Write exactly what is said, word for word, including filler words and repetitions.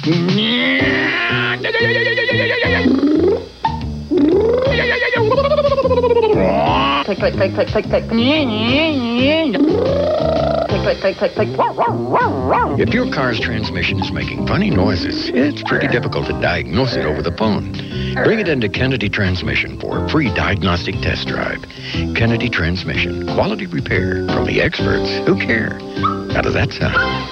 Click, click, click, click, click, click. Click, click, click, click, click. If your car's transmission is making funny noises, it's pretty difficult to diagnose it over the phone. Bring it into Kennedy Transmission for a free diagnostic test drive. Kennedy Transmission, quality repair from the experts who care. How does that sound?